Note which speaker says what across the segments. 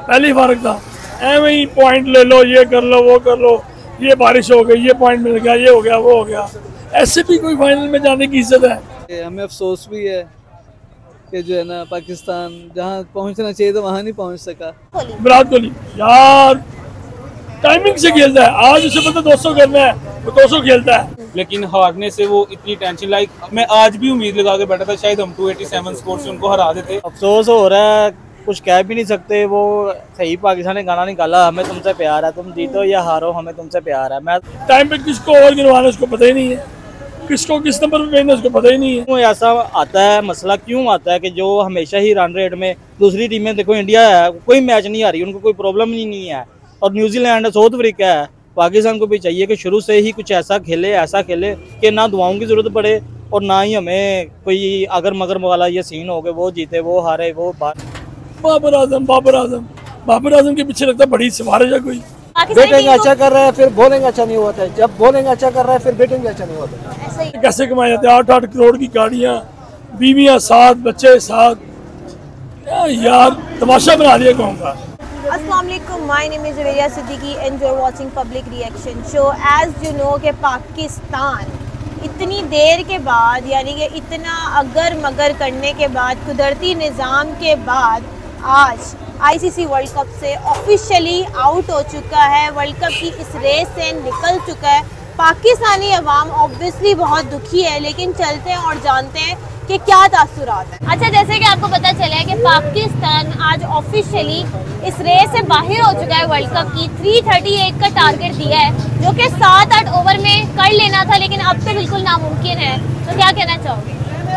Speaker 1: पहले ही फर्क था। एवं ही पॉइंट ले लो, ये कर लो, वो कर लो, ये बारिश हो गई, ये पॉइंट मिल गया, ये हो गया, वो हो गया। ऐसे भी कोई फाइनल में जाने की इज्जत है?
Speaker 2: हमें अफसोस भी है कि जो है ना पाकिस्तान जहाँ पहुँचना चाहिए था वहाँ नहीं पहुँच सका।
Speaker 1: विराट कोहली यार टाइमिंग से खेलता है, आज उसे पता 200 करना है, वो 200 खेलता है।
Speaker 3: लेकिन हारने से वो इतनी टेंशन लाइक मैं आज भी उम्मीद लगा के बैठा था शायद हम 287 स्कोर से उनको हरा देते।
Speaker 2: अफसोस हो रहा है, कुछ कह भी नहीं सकते। वो सही पाकिस्तान ने गाना निकाला, हमें तुमसे प्यार है, तुम जीतो या हारो हमें तुमसे प्यार है। मैं
Speaker 1: टाइम पे किसको ओवर गिरवाना उसको पता ही नहीं है, किसको किस नंबर पे भेजना उसको पता ही नहीं है।
Speaker 2: क्यों ऐसा आता है, मसला क्यों आता है कि जो हमेशा ही रन रेट में दूसरी टीमें, देखो इंडिया है कोई मैच नहीं आ रही, उनको कोई प्रॉब्लम ही नहीं है, और न्यूजीलैंड है, साउथ अफ्रीका है। पाकिस्तान को भी चाहिए कि शुरू से ही कुछ ऐसा खेले कि ना दुआओं की जरूरत पड़े और ना ही हमें कोई अगर मगर वाला ये सीन हो गए, वो जीते वो हारे वो
Speaker 1: बाबर आजम के पीछे लगता है बड़ी सिफारिश है कोई।
Speaker 4: बैटिंग अच्छा कर रहा है फिर बॉलिंग अच्छा नहीं होता है, जब बॉलिंग अच्छा कर रहा है फिर बैटिंग अच्छा नहीं होता है।
Speaker 1: कैसे कमाए जाते हैं 8-8 करोड़ की गाड़ियाँ, बीवियाँ साथ, बच्चे साथ, यार तमाशा बना दिया कौन का।
Speaker 5: Assalamualaikum, my name is Javeria Siddiqui and you're watching Public Reaction Show. As you know कि पाकिस्तान इतनी देर के बाद, यानी कि इतना अगर मगर करने के बाद, कुदरती निज़ाम के बाद आज ICC वर्ल्ड कप से ऑफिशियली आउट हो चुका है, वर्ल्ड कप की इस रेस से निकल चुका है। पाकिस्तानी अवाम ऑब्वियसली बहुत दुखी है, लेकिन चलते हैं और जानते हैं कि क्या तासुरात है। अच्छा, जैसे कि आपको पता चला है कि पाकिस्तान आज ऑफिशियली इस रेस से बाहर हो चुका है वर्ल्ड कप की। 338 का टारगेट दिया है, जो कि 7-8 ओवर में कर लेना था, लेकिन अब तो बिल्कुल नामुमकिन है। तो क्या कहना चाहोगे?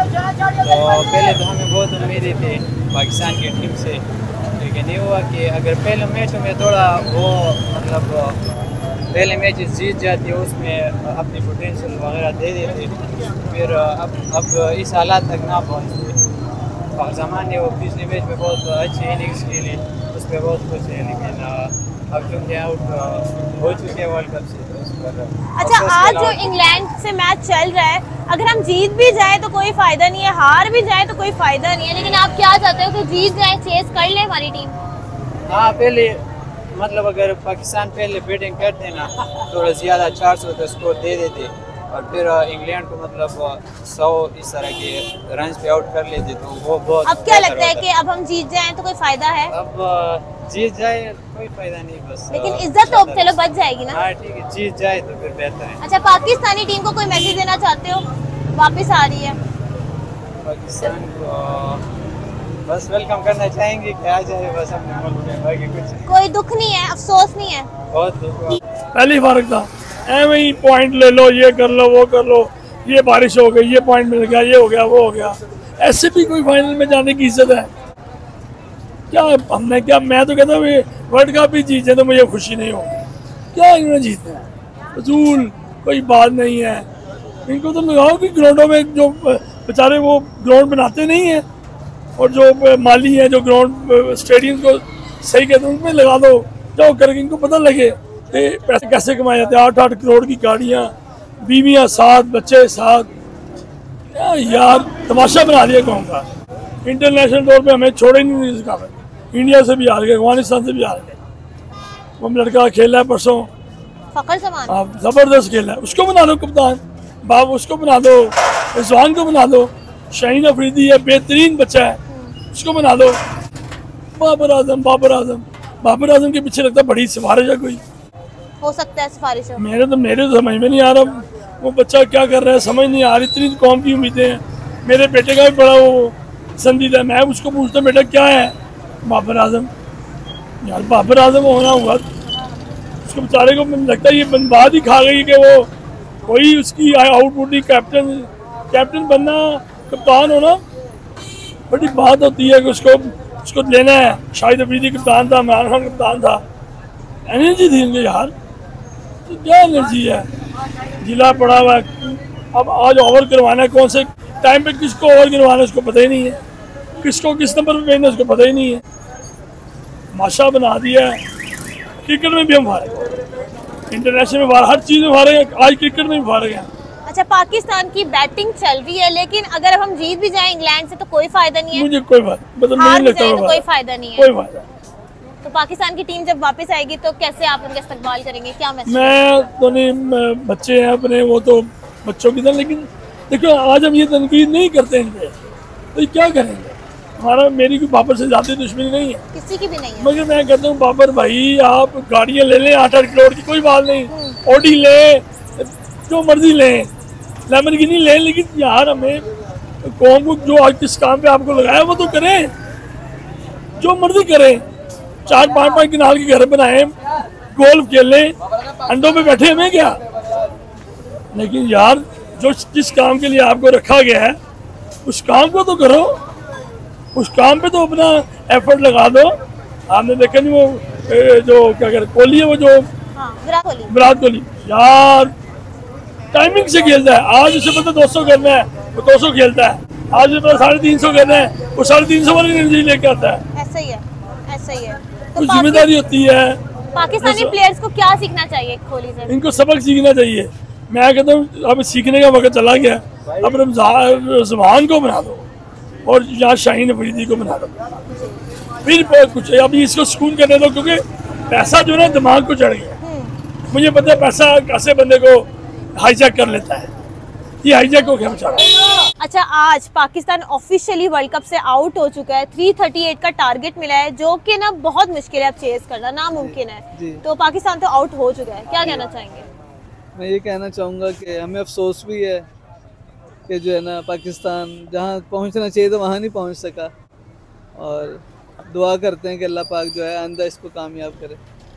Speaker 6: तो पहले तो हमें बहुत उम्मीदें थी पाकिस्तान की टीम से, लेकिन ये हुआ कि अगर पहले मैच में थोड़ा वो मतलब पहले मैच जीत जाती है, उसमें अपनी पोटेंशियल वगैरह दे देते, फिर अब इस हालात तक ना पहुँचते। और ज़मान ने वो पिछले मैच में बहुत अच्छी इनिंग्स खेली, उस पर बहुत खुश है, लेकिन अब चूँकि आउट हो चुके हैं वर्ल्ड कप से तो उस पर।
Speaker 5: अच्छा, आज जो इंग्लैंड से मैच चल रहा है, अगर हम जीत भी जाए तो कोई फ़ायदा नहीं है, हार भी जाए तो कोई फ़ायदा नहीं है, लेकिन आप क्या चाहते हो कि जीत जाए, चेस कर ले हमारी टीम?
Speaker 6: हाँ, पहले मतलब अगर पाकिस्तान पहले बैटिंग करते ना, थोड़ा ज़्यादा 400 का स्कोर दे देते और फिर इंग्लैंड को मतलब 100 इस तरह के रन पे आउट कर लेते तो वो बहुत।
Speaker 5: अब क्या लगता है कि अब हम जीत जाएं तो कोई फायदा है?
Speaker 6: अब जीत जाए कोई फायदा नहीं, बस
Speaker 5: लेकिन इज्जत तो चलो बच जाएगी ना।
Speaker 6: हाँ ठीक है, जीत जाए तो फिर बेहतर है।
Speaker 5: अच्छा, पाकिस्तानी टीम को कोई मैसेज देना चाहते हो? वापस आ रही है
Speaker 6: पाकिस्तान को, बस वेलकम करना चाहेंगे कि आ जाए बस अपने मुल्क में, बाकी कुछ
Speaker 5: कोई दुख नहीं है, अफसोस नहीं है।
Speaker 6: बहुत दुख।
Speaker 1: पहले ही फर्क था। एवं ही पॉइंट ले लो, ये कर लो, वो कर लो, ये बारिश हो गई, ये पॉइंट मिल गया, ये हो गया, वो हो गया। ऐसे भी कोई फाइनल में जाने की इज्जत है क्या? हमने क्या, मैं तो कहता हूँ वर्ल्ड कप भी जीते तो मुझे खुशी नहीं होगी। क्या इन्होंने जीतना है? फजूल कोई बात नहीं है। इनको तो लगाओ कि ग्राउंडों में जो बेचारे वो ग्राउंड बनाते नहीं हैं और जो माली है जो ग्राउंड स्टेडियम को सही कहते हैं उनमें लगा दो, जाओ करके इनको पता लगे कि पैसे कैसे कमाए जाते हैं। 8-8 करोड़ की गाड़ियाँ, बीवियाँ साथ, बच्चे साथ, यार तमाशा बना दिया कौन का। इंटरनेशनल तौर पे हमें छोड़े नहीं इसका। इंडिया से भी हार गए, अफगानिस्तान से भी हार गए। वो लड़का खेला है परसों,
Speaker 5: फखर जमान
Speaker 1: जबरदस्त खेला है, उसको बना दो कप्तान, बाब उसको बना दो, रिजवान को बना दो, शाहीन अफरीदी है बेहतरीन बच्चा है, उसको बना दो। बाबर आजम के पीछे लगता है बड़ी सिफारिश है कोई।
Speaker 5: हो सकता है सिफारिश हो।
Speaker 1: मेरे तो समझ में नहीं आ रहा वो बच्चा क्या कर रहा है, समझ नहीं आ रही। इतनी कौम की उम्मीदें हैं। मेरे बेटे का भी बड़ा वो पसंदीदा, मैं उसको पूछता बेटा क्या है, बाबर आजम। यार बाबर आजम होना हुआ उसको बेचारे को लगता है ये बात ही खा गई कि वो कोई उसकी आउटपुट ही कैप्टन बनना, कप्तान होना बड़ी बात होती है कि उसको लेना है। शाहिद अफरीदी कप्तान था, इमरान खान कप्तान था, एनर्जी थी इनके यार। तो क्या एनर्जी है, जिला पड़ा हुआ है। अब आज ओवर करवाना है, कौन से टाइम पे किसको ओवर करवाना है उसको पता ही नहीं है, किसको किस नंबर पे भेजना उसको पता ही नहीं है। माशा बना दिया है। क्रिकेट में भी हम हारे, इंटरनेशनल में हर चीज़ में हारे हैं, आज क्रिकेट में भी हारे हैं।
Speaker 5: अच्छा, पाकिस्तान की बैटिंग चल रही है, लेकिन अगर अब हम जीत भी जाएं इंग्लैंड से तो कोई फायदा नहीं है।
Speaker 1: मुझे कोई बात मतलब नहीं लगता,
Speaker 5: तो कोई फायदा नहीं है।
Speaker 1: कोई फायदा
Speaker 5: तो पाकिस्तान की टीम जब वापस आएगी तो कैसे आप उनका इस्तकबाल करेंगे, क्या मैसेज?
Speaker 1: मैं तो नहीं, बच्चे हैं अपने, वो तो बच्चों की तरह, लेकिन देखो आज हम ये तनकीद नहीं करते इनपे तो ये क्या करेंगे। हमारा मेरी कोई बाबर से ज़्यादा दुश्मनी नहीं है,
Speaker 5: किसी की भी नहीं है।
Speaker 1: मगर मैं कहता हूँ बाबर भाई आप गाड़ियाँ ले लें 8-8 करोड़ की, कोई बात नहीं, ऑडी लें, जो मर्जी लें, लैम्बोर्गिनी लें, लेकिन यार हमें कौम को जो आज किस काम पे आपको लगाया वो तो करें, जो मर्जी करें। 4-5 किनाल के घर बनाए, गोल्फ खेलें, अंडों पे बैठे हमें क्या, लेकिन यार जो जिस काम के लिए आपको रखा गया है उस काम को तो करो, उस काम पे तो अपना एफर्ट लगा दो। आपने देखा नहीं वो जो क्या कहते कोहली है, वो जो विराट कोहली यार टाइमिंग से खेलता है। आज उसे पता 200 करना है, वो 200 खेलता है। आज उसे पता 350 करना है, वो 350 वाली एनर्जी लेके आता है।
Speaker 5: ऐसा ही है, ऐसा ही है। तो
Speaker 1: कुछ जिम्मेदारी होती है।
Speaker 5: पाकिस्तानी प्लेयर्स को क्या सीखना चाहिए कोहली से?
Speaker 1: इनको सबक सीखना चाहिए। मैं कहता हूँ अब सीखने का वक्त चला गया, अब रमजान को बना दो और यहाँ शाहीन अफरीदी को बना दो, फिर कुछ अभी इसको सुकून करने दो, क्योंकि पैसा जो है ना दिमाग को चढ़ गया। मुझे पता है पैसा कैसे बंदे को हाईजैक कर लेता है, ये हाईजैक को क्या बचा रहा है।
Speaker 5: अच्छा, आज पाकिस्तान ऑफिशियली वर्ल्ड कप से आउट हो चुका है। 338 का टारगेट मिला है, जो कि ना बहुत मुश्किल है अब चेस करना, नामुमकिन है। तो पाकिस्तान तो आउट हो चुका है, क्या कहना चाहेंगे?
Speaker 4: मैं ये कहना चाहूँगा कि हमें अफसोस भी है कि जो है ना पाकिस्तान जहाँ पहुँचना चाहिए तो वहाँ नहीं पहुँच सका, और दुआ करते हैं कि अल्लाह पाक जो है आइंदा इसको कामयाब करे।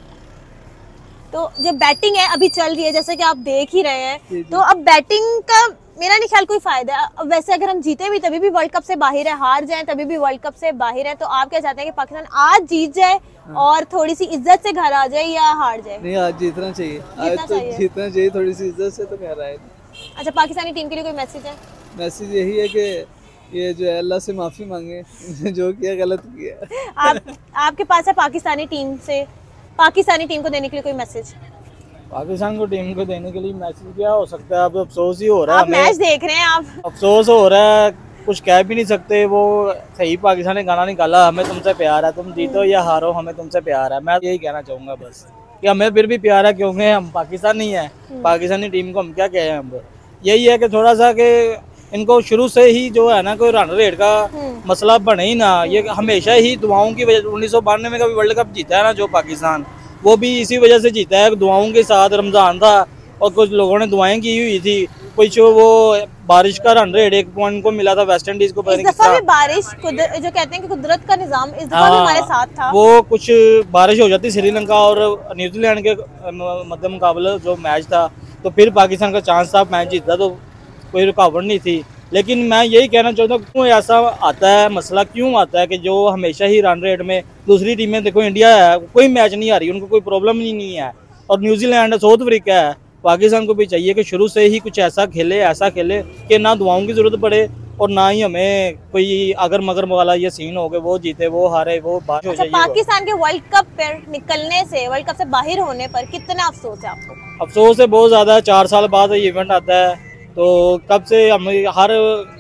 Speaker 5: तो जब बैटिंग है अभी चल रही है, जैसे कि आप देख ही रहे हैं, तो अब बैटिंग का मेरा नहीं ख्याल कोई फायदा है। अब वैसे अगर हम जीते भी तभी भी वर्ल्ड कप से बाहर है, हार जाएं तभी भी वर्ल्ड कप से बाहर है, तो आप क्या चाहते हैं कि पाकिस्तान आज जीत जाए और थोड़ी सी इज्जत से घर आ जाए या हार जाए?
Speaker 4: नहीं, आज जीतना चाहिए, आज तो जीतना चाहिए, थोड़ी सी इज्जत से तो कह रहा है।
Speaker 5: अच्छा, पाकिस्तानी टीम के लिए कोई मैसेज है?
Speaker 4: मैसेज यही है कि ये जो है अल्लाह से माफ़ी मांगे, जो किया गलत किया।
Speaker 5: आपके पास है पाकिस्तानी टीम से, पाकिस्तानी टीम को देने के लिए कोई मैसेज?
Speaker 2: पाकिस्तान को टीम को देने के लिए मैसेज क्या हो सकता है? अब अफसोस ही हो रहा है,
Speaker 5: आप मैच देख रहे हैं, आप
Speaker 2: अफसोस हो रहा है, कुछ कह भी नहीं सकते। वो सही पाकिस्तान ने गाना निकाला, हमें तुमसे प्यार है, तुम जीतो या हारो हमें तुमसे प्यार है। मैं यही कहना चाहूँगा बस कि हमें फिर भी प्यार है, क्योंकि हम पाकिस्तानी है। पाकिस्तानी टीम को हम क्या कहें, हम यही है कि थोड़ा सा कि इनको शुरू से ही जो है ना कोई रन रेट का मसला बने ही ना। ये हमेशा ही दुआओं की वजह, 1992 में कभी वर्ल्ड कप जीता है ना जो पाकिस्तान, वो भी इसी वजह से जीता है, दुआओं के साथ। रमज़ान था और कुछ लोगों ने दुआएं की हुई थी, कुछ वो बारिश का रन रेट 1 पॉइंट को मिला था वेस्ट इंडीज को।
Speaker 5: इस दफा भी बारिश जो कहते हैं कि कुदरत का निजाम इस दफा भी हमारे साथ था।
Speaker 2: वो कुछ बारिश हो जाती श्रीलंका और न्यूजीलैंड के मध्य मुकाबले जो मैच था, तो फिर पाकिस्तान का चांस था मैच जीता, तो कोई रुकावट नहीं थी। लेकिन मैं यही कहना चाहता हूँ क्यों ऐसा आता है, मसला क्यों आता है कि जो हमेशा ही रन रेट में दूसरी टीमें, देखो इंडिया है कोई मैच नहीं आ रही, उनको कोई प्रॉब्लम ही नहीं है, और न्यूजीलैंड है, साउथ अफ्रीका है। पाकिस्तान को भी चाहिए कि शुरू से ही कुछ ऐसा खेले कि ना दुआओं की ज़रूरत पड़े और ना ही हमें कोई अगर मगर वाला ये सीन हो गए, वो जीते वो हारे वो बात हो जाए।
Speaker 5: पाकिस्तान के वर्ल्ड कप पर निकलने से, वर्ल्ड कप से बाहर होने पर कितना अफसोस है आपको?
Speaker 2: अफसोस है बहुत ज़्यादा। 4 साल बाद ये इवेंट आता है, तो कब से हम हर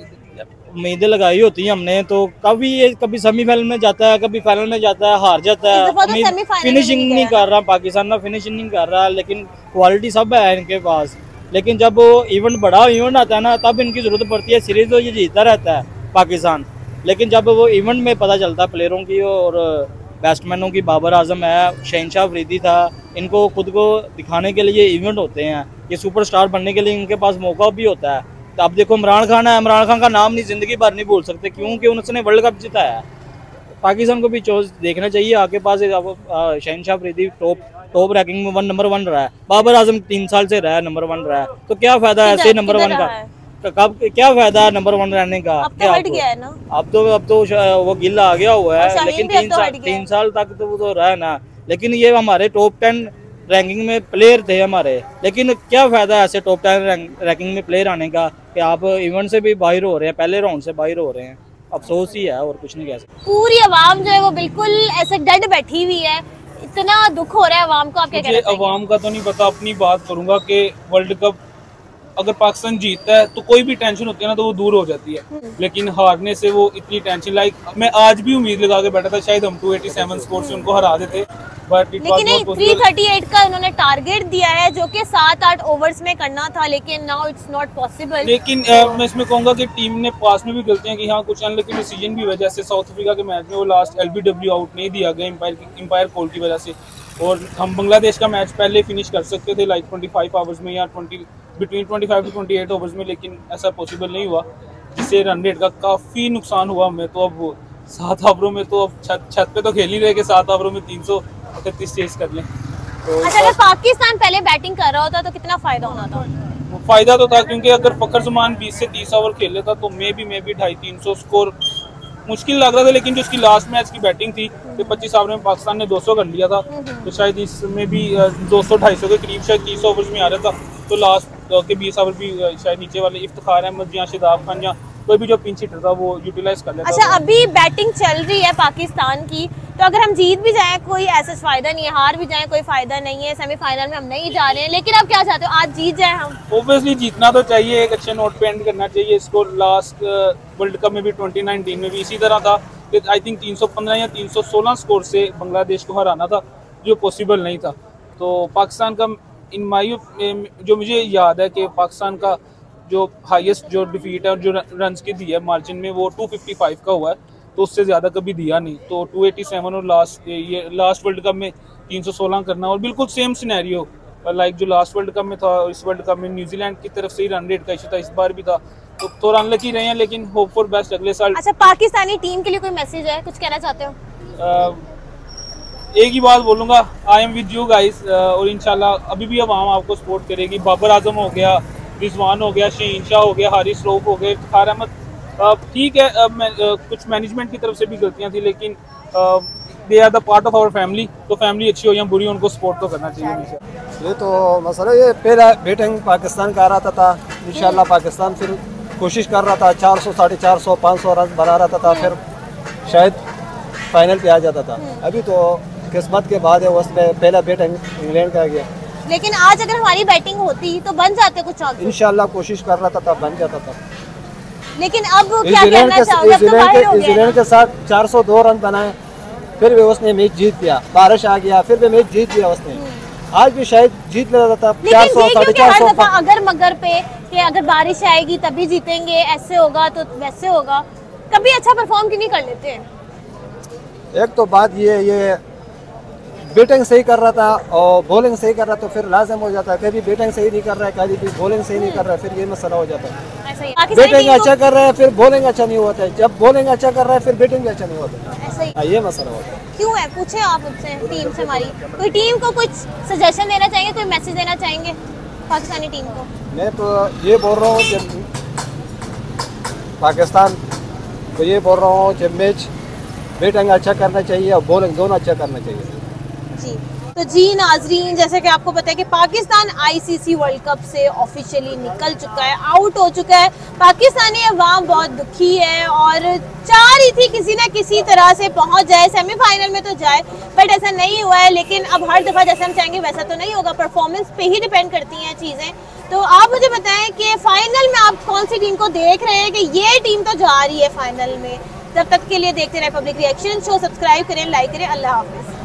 Speaker 2: उम्मीदें लगाई होती हैं हमने, तो कभी सेमीफाइनल में जाता है, कभी फाइनल में जाता है, हार जाता है। फिनिशिंग नहीं कर रहा पाकिस्तान ना, फिनिशिंग नहीं कर रहा, लेकिन क्वालिटी सब है इनके पास। लेकिन जब इवेंट बड़ा इवेंट आता है ना, तब इनकी ज़रूरत पड़ती है। सीरीज तो ये जीतता रहता है पाकिस्तान, लेकिन जब वो इवेंट में पता चलता है प्लेयरों की और बैट्समैनों की, बाबर आजम है, शहनशाह अफरीदी था, इनको खुद को दिखाने के लिए इवेंट होते हैं, ये सुपरस्टार बनने के लिए इनके पास मौका भी होता है। तो अब देखो इमरान खान है, इमरान खान का नाम नहीं ज़िंदगी भर नहीं भूल सकते, क्योंकि उसने वर्ल्ड कप जिताया है। पाकिस्तान को भी देखना चाहिए, आपके पास शहनशाह अफरीदी टॉप रैंकिंग में नंबर 1 रहा है, बाबर आजम 3 साल से रहा है नंबर 1 रहा है, तो क्या फायदा है ऐसे नंबर 1 का? कब क्या फायदा है नंबर 1 रहने का?
Speaker 5: अब तो हट गया है ना,
Speaker 2: अब तो वो गिल्ला आ गया हुआ है, लेकिन 3 साल तक तो वो तो रहा है ना। लेकिन ये हमारे टॉप 10 रैंकिंग में प्लेयर थे हमारे, लेकिन क्या फायदा है ऐसे टॉप 10 रैंकिंग में प्लेयर आने का कि आप इवेंट से भी बाहर हो रहे हैं, पहले राउंड से बाहर हो रहे हैं। अफसोस ही है और कुछ नहीं कह सकते।
Speaker 5: पूरी आवाम जो है वो बिल्कुल ऐसे डट बैठी हुई है, इतना दुख हो रहा है आवाम को। आप क्या कहते हैं?
Speaker 3: आवाम का तो नहीं पता, अपनी बात करूंगा कि वर्ल्ड कप अगर पाकिस्तान जीतता है तो कोई भी टेंशन होती है ना तो वो दूर हो जाती है, लेकिन हारने से वो इतनी टेंशन, लाइक मैं आज भी उम्मीद लगा के बैठा था शायद हम 287 स्कोर से उनको हरा देते, बट
Speaker 5: लेकिन नहीं 338 का उन्होंने टारगेट दिया है जो कि 7-8 ओवर्स में करना था, लेकिन नाउ इट्स नॉट पॉसिबल।
Speaker 3: लेकिन मैं इसमें कहूंगा कि टीम ने पास में भी गलतियां की, हाँ कुछ अनलकी डिसीजन भी वजह से साउथ अफ्रीका के मैच में वो लास्ट LBW आउट नहीं दिया गया एम्पायर कॉल की वजह से, और हम बांग्लादेश का मैच पहले फिनिश कर सकते थे लाइक 25 आवर्स में या बिटवीन 25 to 28 ओवर्स में, लेकिन ऐसा पॉसिबल नहीं हुआ, जिससे रन रेट का काफ़ी नुकसान हुआ हमें। तो अब 7 ओवरों में तो अब छत पे तो खेल ही रहे कि 7 ओवरों में 338 चेस कर लें। तो
Speaker 5: अच्छा, अगर पाकिस्तान पहले बैटिंग कर रहा होता तो कितना फायदा होना था?
Speaker 3: फायदा तो था, क्योंकि अगर फखर जमान 20 से 30 ओवर खेल लेता तो मे भी 250-300 स्कोर मुश्किल लग रहा था, लेकिन जो उसकी लास्ट मैच की बैटिंग थी तो 25 ओवर में पाकिस्तान ने 200 कर लिया था, तो शायद इसमें भी 200-250 के करीब शायद 30 ओवर्स में आ रहा था, तो लास्ट के 20 ओवर भी शायद नीचे वाले इफ्तिखार अहमद या शादाब खान या कोई भी जो पिंच हिटर था वो यूटिलाइज कर लेता।
Speaker 5: अच्छा, अभी बैटिंग चल रही है पाकिस्तान की, तो अगर हम जीत भी जाएं कोई ऐसा फायदा नहीं है, हार भी जाएं कोई फायदा नहीं है, सेमीफाइनल में हम नहीं जा रहे हैं, लेकिन अब क्या चाहते हो, आज जीत जाए हम?
Speaker 3: ऑब्वियसली जीतना तो चाहिए, एक अच्छे नोट पे एंड करना चाहिए इसको। लास्ट वर्ल्ड कप में भी 2019 में भी इसी तरह था कि आई थिंक 315 या 316 स्कोर से बांग्लादेश को हराना था, जो पॉसिबल नहीं था। तो पाकिस्तान का इन माई जो मुझे याद है कि पाकिस्तान का जो हाईएस्ट जो डिफीट है और जो रन्स की दी है मार्जिन में वो 255 का हुआ है, तो उससे ज़्यादा कभी दिया नहीं। तो 287 और लास्ट वर्ल्ड कप में 316 करना, और बिल्कुल सेम सिनेरियो लाइक जो लास्ट वर्ल्ड कप में था, इस वर्ल्ड कप में न्यूजीलैंड की तरफ से ही रन रेट का इशू था, इस बार भी था, तो थोड़ा अनलकी रहे हैं, लेकिन होप फॉर बेस्ट अगले साल।
Speaker 5: अच्छा, पाकिस्तानी टीम के लिए कोई मैसेज है, कुछ कहना चाहते हो?
Speaker 3: एक ही बात बोलूँगा, I am with you guys, और इंशाल्लाह अभी भी अवाम आपको सपोर्ट करेगी। बाबर आजम हो गया, रिजवान हो गया, शहीन शाह हो गया, हारिस रऊफ हो गए, इफ्तिखार अहमद, ठीक है कुछ मैनेजमेंट की तरफ से भी गलतियां थी, लेकिन they are the part of our family, तो फैमिली अच्छी हो या बुरी उनको सपोर्ट तो करना चाहिए हमेशा।
Speaker 7: ये तो मसला, ये पहला बैटिंग पाकिस्तान का आ रहा था, इंशाल्लाह पाकिस्तान फिर कोशिश कर रहा था 400, 450, 500 रन बना रहा था, फिर शायद फाइनल पे आ जाता था। अभी तो किस्मत के बाद है, उसमें पहला बैटिंग इंग्लैंड का गया,
Speaker 5: लेकिन आज अगर हमारी बैटिंग होती तो बन जाते कुछ चांस।
Speaker 7: इंशाल्लाह कोशिश कर रहा था बन जाता था।
Speaker 5: लेकिन अब क्या कहना चाहोगे, अब तो बाहर हो गया।
Speaker 7: न्यूजीलैंड के साथ 402 रन बनाए, फिर भी उसने मैच जीत लिया, बारिश आ गया, फिर भी मैच जीत लिया उसने। आज भी शायद जीत लेता था 400, 450।
Speaker 5: अगर मगर पे कि अगर बारिश आएगी तभी जीतेंगे, ऐसे होगा तो वैसे होगा, कभी अच्छा परफॉर्म क्यों नहीं कर लेते?
Speaker 7: एक तो बात ये बैटिंग सही कर रहा था और बॉलिंग सही कर रहा तो फिर लाजम हो जाता है, कभी बैटिंग सही नहीं कर रहा है, कभी बॉलिंग सही नहीं कर रहा है, फिर ये मसला हो जाता है। बैटिंग अच्छा कर रहा है फिर बॉलिंग अच्छा नहीं होता है, जब बॉलिंग अच्छा कर रहा है फिर बैटिंग भी अच्छा नहीं होता है, ये मसला होता है।
Speaker 5: क्यों है, पूछे आप मुझसे टीम से, हमारी कोई टीम को कुछ सजेशन देना चाहेंगे, कोई मैसेज देना चाहेंगे पाकिस्तानी टीम को?
Speaker 7: मैं तो ये बोल रहा हूँ कि पाकिस्तान को ये बोल रहा हूँ कि मैच बैटिंग अच्छा करना चाहिए और बॉलिंग दोनों अच्छा करना चाहिए।
Speaker 5: जी, तो जी नाजरीन, जैसे कि आपको पता है कि पाकिस्तान ICC वर्ल्ड कप से ऑफिशियली निकल चुका है, आउट हो चुका है। पाकिस्तानी अवाम बहुत दुखी है और चाह रही थी किसी ना किसी तरह से पहुंच जाए, सेमीफाइनल में तो जाए, बट ऐसा नहीं हुआ है। लेकिन अब हर दफ़ा जैसे हम चाहेंगे वैसा तो नहीं होगा, परफॉर्मेंस पे ही डिपेंड करती हैं चीज़ें। तो आप मुझे बताएं कि फाइनल में आप कौन सी टीम को देख रहे हैं कि ये टीम तो जा रही है फाइनल में? तब तक के लिए देखते रहे पब्लिक रिएक्शन शो, सब्सक्राइब करें, लाइक करें। अल्लाह हाफिज़।